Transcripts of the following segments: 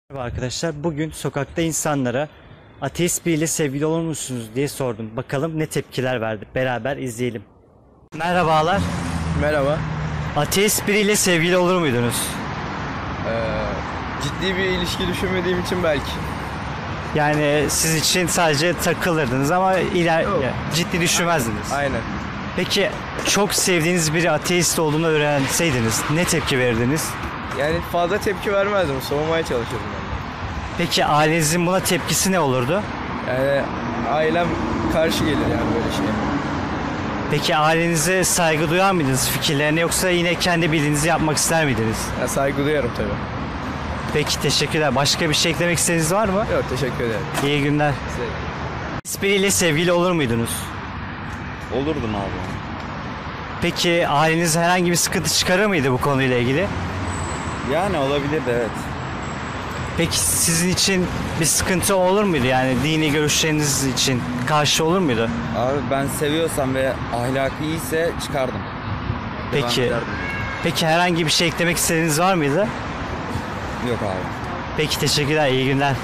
Merhaba arkadaşlar. Bugün sokakta insanlara ateist biriyle sevgili olur musunuz diye sordum. Bakalım ne tepkiler verdi. Beraber izleyelim. Merhabalar. Merhaba. Ateist biriyle sevgili olur muydunuz? Ciddi bir ilişki düşünmediğim için belki. Yani siz için sadece takılırdınız ama Yok. ciddi düşünmezdiniz. Aynen. Peki çok sevdiğiniz biri ateist olduğunu öğrenseydiniz ne tepki verirdiniz? Yani fazla tepki vermezdim. Soğumaya çalışırdım ben de. Peki ailenizin buna tepkisi ne olurdu? Yani ailem karşı gelir yani böyle şeye. Peki ailenize saygı duyar mıydınız fikirlerine yoksa yine kendi bildiğinizi yapmak ister miydiniz? Yani saygı duyarım tabii. Peki teşekkürler. Başka bir şey eklemek istediğiniz var mı? Yok, teşekkür ederim. İyi günler. Size. Hiçbiriyle sevgili olur muydunuz? Olurdum abi. Peki aileniz herhangi bir sıkıntı çıkarır mıydı bu konuyla ilgili? Yani olabilir de evet. Peki sizin için bir sıkıntı olur muydu? Yani dini görüşleriniz için karşı olur muydu? Abi ben seviyorsam ve ahlakı iyiyse çıkardım. Devam Peki. ederdim. Peki herhangi bir şey eklemek istediğiniz var mıydı? Yok abi. Peki teşekkürler. İyi günler.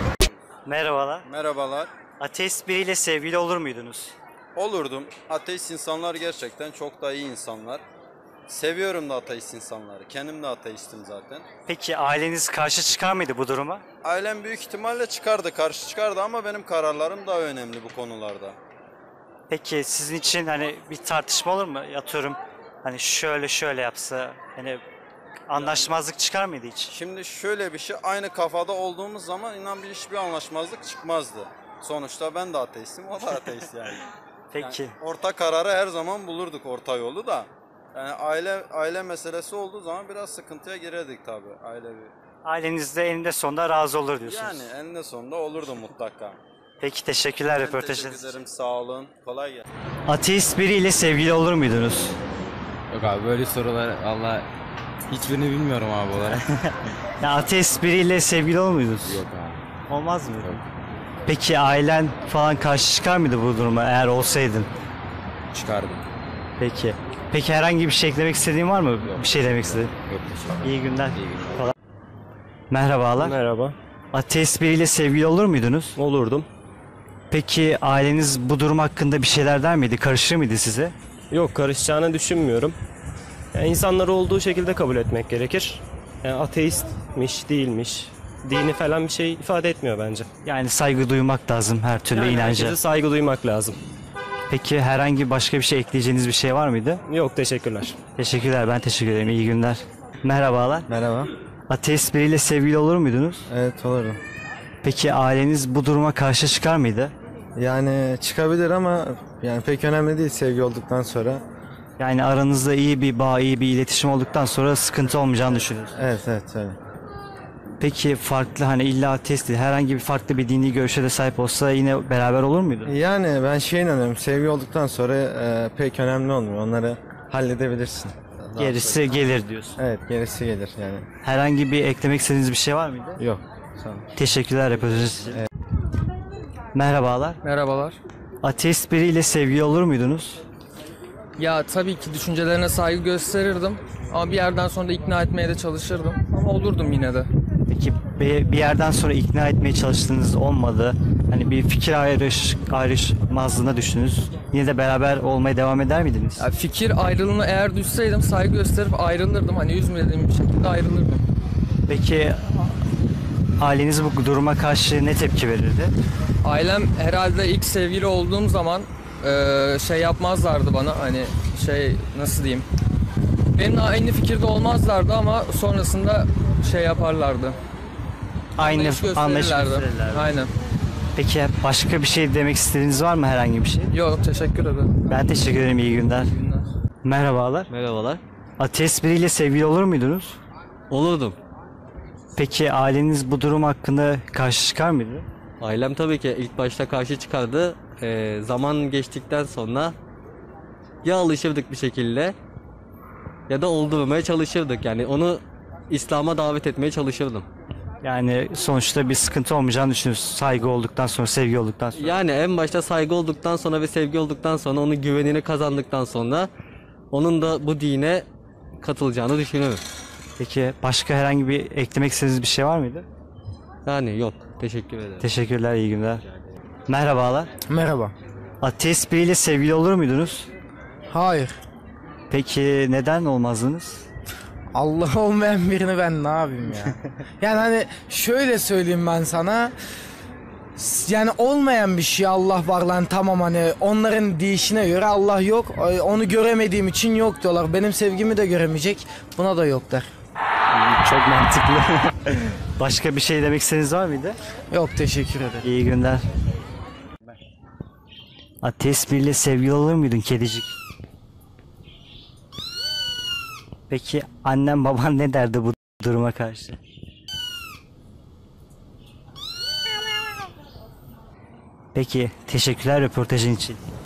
Merhabalar. Merhabalar. Ateist biriyle sevgili olur muydunuz? Olurdum. Ateist insanlar gerçekten çok da iyi insanlar. Seviyorum da ateist insanları. Kendim de ateistim zaten. Peki aileniz karşı çıkar mıydı bu duruma? Ailem büyük ihtimalle çıkardı, karşı çıkardı ama benim kararlarım daha önemli bu konularda. Peki sizin için hani bir tartışma olur mu? Atıyorum hani şöyle yapsa hani anlaşmazlık çıkar mıydı hiç? Şimdi şöyle bir şey, aynı kafada olduğumuz zaman inan hiçbir anlaşmazlık çıkmazdı. Sonuçta ben de ateistim, o da ateist yani. Peki. Yani orta kararı her zaman bulurduk, orta yolu da. Yani aile meselesi olduğu zaman biraz sıkıntıya girerdik tabii, ailevi. Aileniz de eninde sonunda razı olur diyorsunuz. Yani eninde sonunda olurdu mutlaka. Peki teşekkürler Ben röportajınız teşekkür için. ederim, sağ olun, kolay gelsin. Ateist biriyle sevgili olur muydunuz? Yok abi, böyle sorular valla hiçbirini bilmiyorum abi olarak. Ya ateist biriyle sevgili olur muydunuz? Yok abi. Olmaz mı? Yok. Peki ailen falan karşı çıkar mıydı bu duruma eğer olsaydın? Çıkardım. Peki. Peki herhangi bir şey eklemek istediğin var mı? Bir şey demek istediğin? Yok, teşekkür İyi günler. İyi günler. Kolay. Merhabalar. Merhaba. Ateist biriyle sevgili olur muydunuz? Olurdum. Peki aileniz bu durum hakkında bir şeyler der miydi? Karışır mıydı size? Yok, karışacağını düşünmüyorum. Yani insanları olduğu şekilde kabul etmek gerekir. Yani ateistmiş, değilmiş. Dini falan bir şey ifade etmiyor bence. Yani saygı duymak lazım her türlü Yani inanca. herkese saygı duymak lazım. Peki herhangi başka bir şey ekleyeceğiniz bir şey var mıydı? Yok, teşekkürler. Teşekkürler, ben teşekkür ederim. İyi günler. Merhabalar. Merhaba. Ateist biriyle sevgili olur muydunuz? Evet, olurdum. Peki aileniz bu duruma karşı çıkar mıydı? Yani çıkabilir ama yani pek önemli değil sevgi olduktan sonra. Yani aranızda iyi bir bağ, iyi bir iletişim olduktan sonra sıkıntı olmayacağını düşünüyorsunuz. Evet, öyle. Peki farklı hani illa ateist değil, herhangi bir farklı bir dini görüşe de sahip olsa yine beraber olur muydu? Yani ben inanıyorum, sevgi olduktan sonra pek önemli olmuyor. Onları halledebilirsin. Gerisi gelir diyorsun. Evet, gerisi gelir yani. Herhangi bir eklemek istediğiniz bir şey var mıydı? Yok. Sağ olun. Teşekkürler röportajınız için. Merhabalar. Merhabalar. Ateist biriyle sevgili olur muydunuz? Ya tabii ki düşüncelerine saygı gösterirdim ama bir yerden sonra ikna etmeye de çalışırdım ama olurdum yine de. Peki bir yerden sonra ikna etmeye çalıştığınız olmadı. Hani bir fikir ayrışmazlığına düştünüz. Yine de beraber olmaya devam eder miydiniz? Ya fikir ayrılığına eğer düşseydim saygı gösterip ayrılırdım, hani üzmediğim bir şekilde ayrılırdım. Peki aileniz bu duruma karşı ne tepki verirdi? Ailem herhalde ilk sevgili olduğum zaman şey yapmazlardı bana, hani şey nasıl diyeyim, benimle aynı fikirde olmazlardı ama sonrasında şey yaparlardı. Aynı Anlayış anlayış gösterirlerdi. gösterirlerdi. Aynen. Peki başka bir şey demek istediğiniz var mı, herhangi bir şey? Yok, teşekkür ederim. Ben teşekkür ederim, iyi günler. İyi günler. Merhabalar. Merhabalar. Ateist biriyle sevgili olur muydunuz? Olurdum. Peki aileniz bu durum hakkında karşı çıkar mıydı? Ailem tabii ki ilk başta karşı çıkardı. Zaman geçtikten sonra ya alışırdık bir şekilde ya da oldurmaya çalışırdık. Yani onu İslam'a davet etmeye çalışırdım. Yani sonuçta bir sıkıntı olmayacağını düşünüyorsunuz. Saygı olduktan sonra, sevgi olduktan sonra. Yani en başta saygı olduktan sonra ve sevgi olduktan sonra, onun güvenini kazandıktan sonra onun da bu dine katılacağını düşünüyorum. Peki başka herhangi bir eklemek istediğiniz bir şey var mıydı? Yani yok. Teşekkür ederim. Teşekkürler, iyi günler. Merhabalar. Merhaba. Ateist biriyle sevgili olur muydunuz? Hayır. Peki neden olmazdınız? Allah olmayan birini ben ne yapayım ya? Yani hani şöyle söyleyeyim ben sana. Yani olmayan bir şey Allah var lan, tamam, hani onların deyişine göre Allah yok. Onu göremediğim için yok diyorlar. Benim sevgimi de göremeyecek. Buna da yok der. Çok mantıklı. Başka bir şey demek istediğiniz var mıydı? Yok, teşekkür ederim. İyi günler. Ateist biriyle sevgili olur muydun kedicik? Peki annem baban ne derdi bu duruma karşı? Peki teşekkürler röportajın için.